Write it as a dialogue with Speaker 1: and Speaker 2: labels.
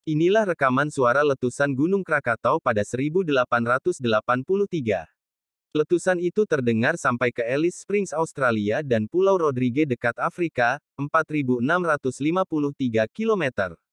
Speaker 1: Inilah rekaman suara letusan Gunung Krakatau pada 1883. Letusan itu terdengar sampai ke Alice Springs, Australia dan Pulau Rodrigues dekat Afrika, 4.653 km.